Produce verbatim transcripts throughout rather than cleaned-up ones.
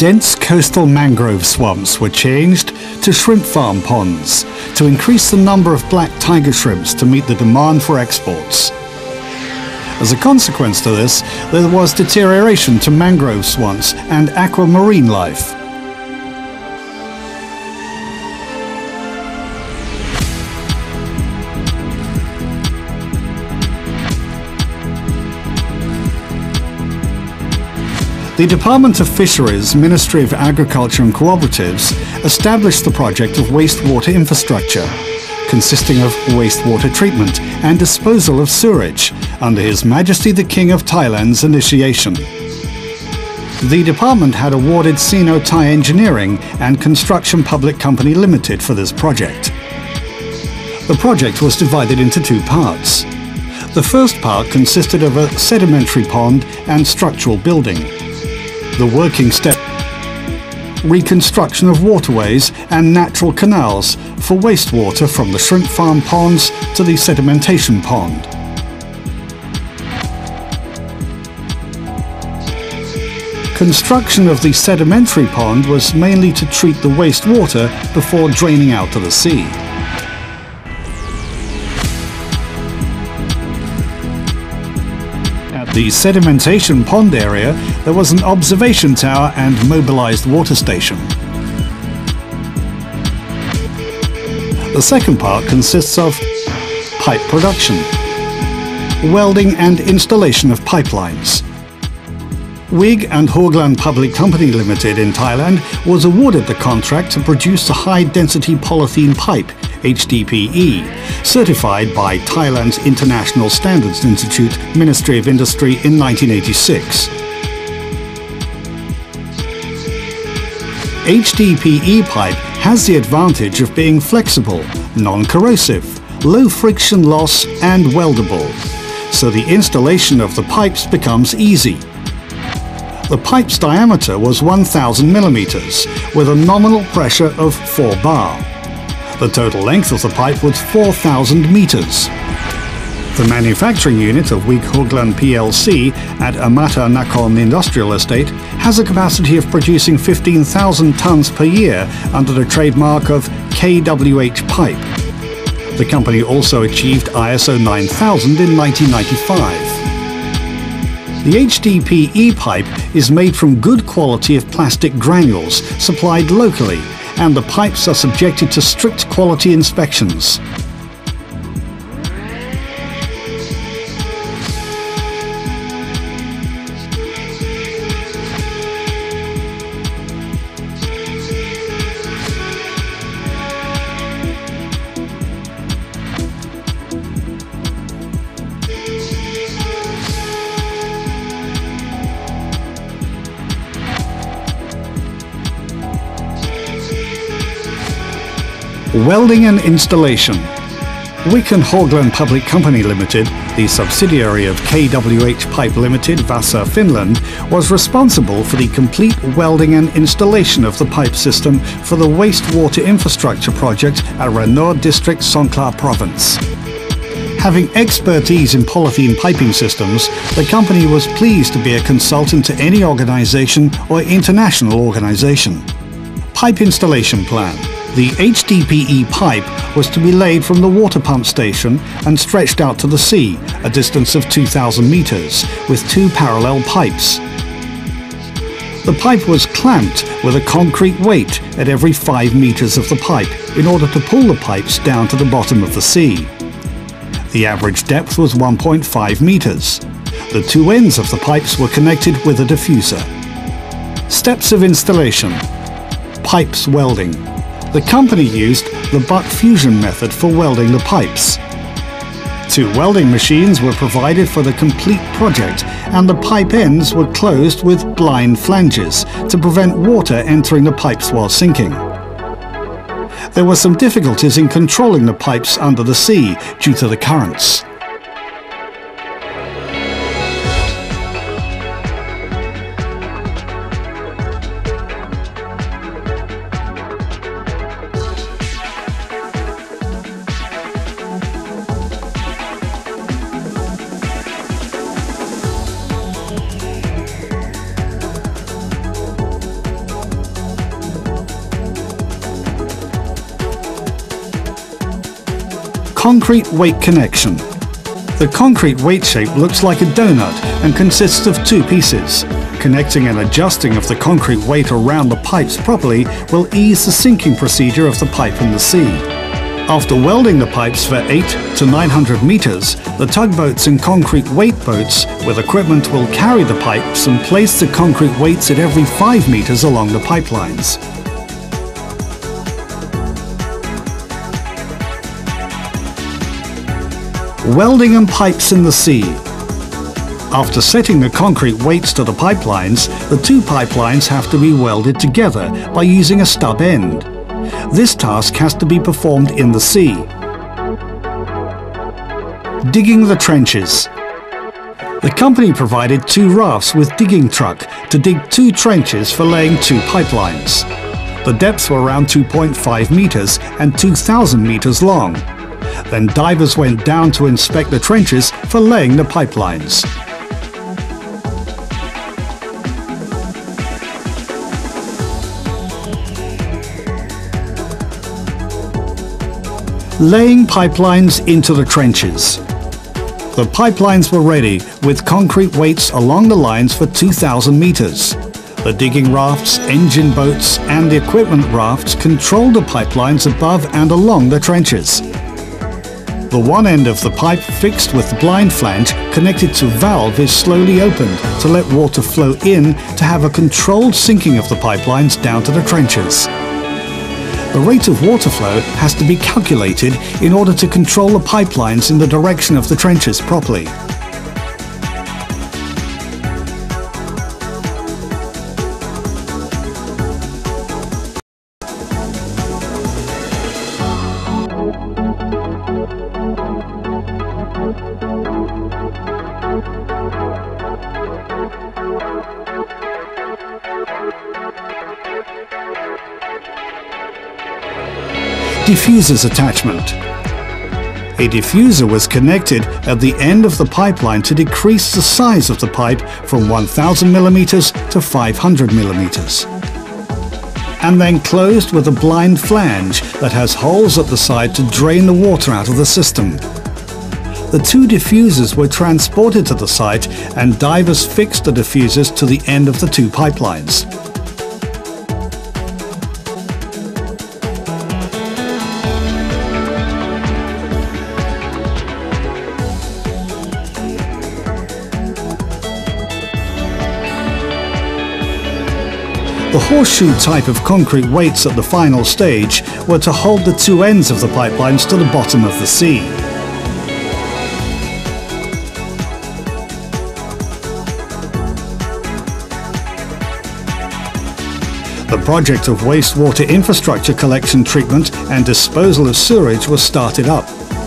dense coastal mangrove swamps were changed to shrimp farm ponds to increase the number of black tiger shrimps to meet the demand for exports. As a consequence to this, there was deterioration to mangrove swamps and aquamarine life. The Department of Fisheries, Ministry of Agriculture and Cooperatives established the project of wastewater infrastructure, consisting of wastewater treatment and disposal of sewage, under His Majesty the King of Thailand's initiation. The department had awarded Sino Thai Engineering and Construction Public Company Limited for this project. The project was divided into two parts. The first part consisted of a sedimentary pond and structural building. The working step, reconstruction of waterways and natural canals for wastewater from the shrimp farm ponds to the sedimentation pond. Construction of the sedimentary pond was mainly to treat the wastewater before draining out to the sea. At the sedimentation pond area, there was an observation tower and mobilized water station. The second part consists of pipe production, welding and installation of pipelines. Wig and Hoagland Public Company Limited in Thailand was awarded the contract to produce a high-density polythene pipe, H D P E, certified by Thailand's International Standards Institute, Ministry of Industry in nineteen eighty-six. H D P E pipe has the advantage of being flexible, non-corrosive, low friction loss and weldable, so the installation of the pipes becomes easy. The pipe's diameter was one thousand millimeters, with a nominal pressure of four bar. The total length of the pipe was four thousand meters. The manufacturing unit of Wig Hoagland P L C at Amata Nakhon Industrial Estate has a capacity of producing fifteen thousand tons per year under the trademark of K W H Pipe. The company also achieved I S O nine thousand in nineteen ninety-five. The H D P E pipe is made from good quality of plastic granules supplied locally, and the pipes are subjected to strict quality inspections. Welding and installation. Wig and Hoagland Public Company Limited, the subsidiary of K W H Pipe Limited, Vaasa, Finland, was responsible for the complete welding and installation of the pipe system for the wastewater infrastructure project at Ranor District, Songkhla Province. Having expertise in polythene piping systems, the company was pleased to be a consultant to any organization or international organization. Pipe installation plan. The H D P E pipe was to be laid from the water pump station and stretched out to the sea, a distance of two thousand meters, with two parallel pipes. The pipe was clamped with a concrete weight at every five meters of the pipe in order to pull the pipes down to the bottom of the sea. The average depth was one point five meters. The two ends of the pipes were connected with a diffuser. Steps of installation. Pipes welding. The company used the butt fusion method for welding the pipes. Two welding machines were provided for the complete project, and the pipe ends were closed with blind flanges to prevent water entering the pipes while sinking. There were some difficulties in controlling the pipes under the sea due to the currents. concrete weight connection. The concrete weight shape looks like a donut and consists of two pieces. Connecting and adjusting of the concrete weight around the pipes properly will ease the sinking procedure of the pipe in the sea. After welding the pipes for eight to nine hundred meters, the tugboats and concrete weight boats with equipment will carry the pipes and place the concrete weights at every five meters along the pipelines. Welding and pipes in the sea. After setting the concrete weights to the pipelines, the two pipelines have to be welded together by using a stub end. This task has to be performed in the sea. Digging the trenches. The company provided two rafts with digging truck to dig two trenches for laying two pipelines. The depths were around two point five meters and two thousand meters long. Then divers went down to inspect the trenches for laying the pipelines. Laying pipelines into the trenches. The pipelines were ready with concrete weights along the lines for two thousand meters. The digging rafts, engine boats and the equipment rafts controlled the pipelines above and along the trenches. The one end of the pipe fixed with the blind flange connected to valve is slowly opened to let water flow in to have a controlled sinking of the pipelines down to the trenches. The rate of water flow has to be calculated in order to control the pipelines in the direction of the trenches properly. Diffusers attachment. A diffuser was connected at the end of the pipeline to decrease the size of the pipe from one thousand millimeters to five hundred millimeters. And then closed with a blind flange that has holes at the side to drain the water out of the system. The two diffusers were transported to the site and divers fixed the diffusers to the end of the two pipelines. The horseshoe type of concrete weights at the final stage were to hold the two ends of the pipelines to the bottom of the sea. The project of wastewater infrastructure collection, treatment and disposal of sewage was started up.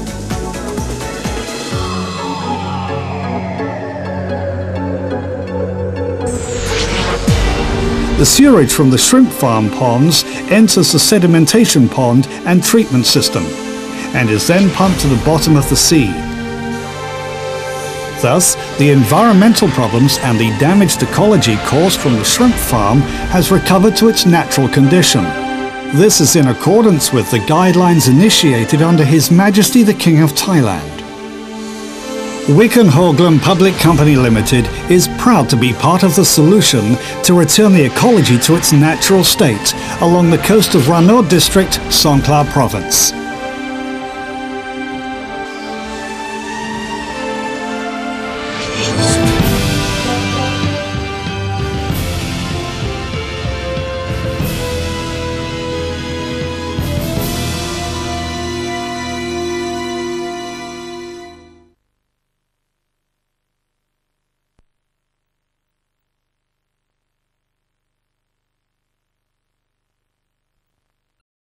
The sewage from the shrimp farm ponds enters the sedimentation pond and treatment system and is then pumped to the bottom of the sea. Thus, the environmental problems and the damaged ecology caused from the shrimp farm has recovered to its natural condition. This is in accordance with the guidelines initiated under His Majesty the King of Thailand. Wyken Haugland Public Company Limited is proud to be part of the solution to return the ecology to its natural state along the coast of Ranod District, Songkhla Province. Jesus.